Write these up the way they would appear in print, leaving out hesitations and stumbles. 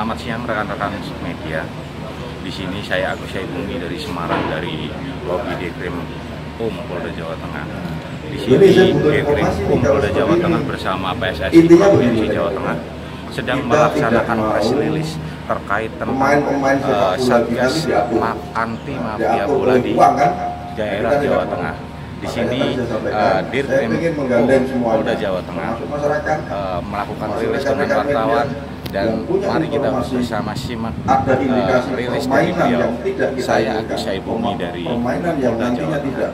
Selamat siang rekan-rekan media. Di sini saya Agus Saibumi dari Semarang, dari Lobi Ditkrim Polda Jawa Tengah. Di sini Ditkrim Polda Jawa Tengah bersama PSSI Provinsi Jawa Tengah sedang melaksanakan press release terkait tentang Satgas anti mafia bola di daerah Jawa Tengah. Di sini Ditkrim Polda Jawa Tengah melakukan rilis dengan wartawan, dan mari kita bersama simak rilis dari beliau. Saya Agus Saibumi dari Polda Jawa Tengah.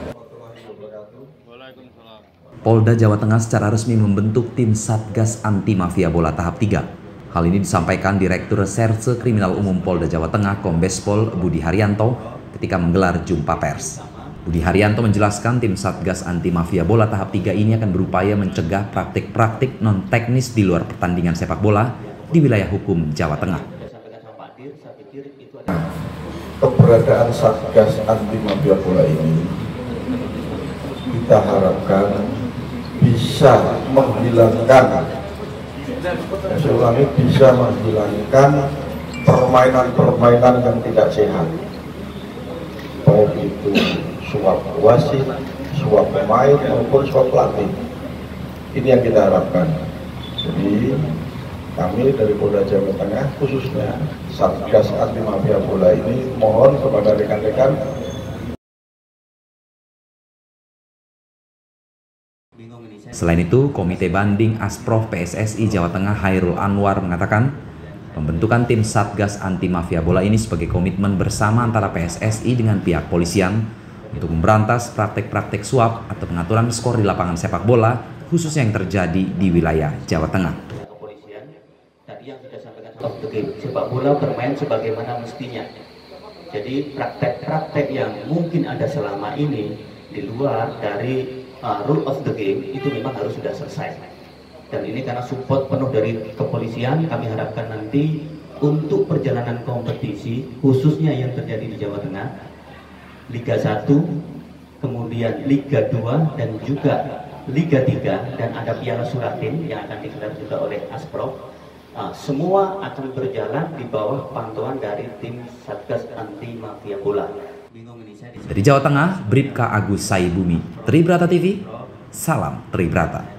Polda Jawa Tengah secara resmi membentuk tim Satgas Anti Mafia Bola tahap 3. Hal ini disampaikan Direktur Reserse Kriminal Umum Polda Jawa Tengah Kombes Pol Budi Haryanto ketika menggelar jumpa pers. Budi Haryanto menjelaskan tim Satgas Anti Mafia Bola tahap 3 ini akan berupaya mencegah praktik-praktik non-teknis di luar pertandingan sepak bola di wilayah hukum Jawa Tengah. Keberadaan Satgas Anti Mafia Bola ini kita harapkan bisa menghilangkan, permainan-permainan yang tidak sehat, baik itu suap wasit, suap pemain maupun suap pelatih. Ini yang kita harapkan. Jadi kami dari Polda Jawa Tengah, khususnya Satgas Anti Mafia Bola ini, mohon kepada rekan-rekan. Selain itu, Komite Banding Asprof PSSI Jawa Tengah Hairul Anwar mengatakan pembentukan tim Satgas Anti Mafia Bola ini sebagai komitmen bersama antara PSSI dengan pihak polisian untuk memberantas praktek-praktek suap atau pengaturan skor di lapangan sepak bola, khususnya yang terjadi di wilayah Jawa Tengah. Sepak bola bermain sebagaimana mestinya. Jadi praktek-praktek yang mungkin ada selama ini di luar dari rule of the game itu memang harus sudah selesai. Dan ini karena support penuh dari kepolisian, kami harapkan nanti untuk perjalanan kompetisi khususnya yang terjadi di Jawa Tengah, Liga 1, kemudian Liga 2 dan juga Liga 3, dan ada Piala Suratin yang akan digelar juga oleh Asprof. Semua akan berjalan di bawah pantauan dari tim Satgas Anti Mafia Bola. Dari Jawa Tengah, Bribka Agus Saibumi, Tribrata TV, salam Tribrata.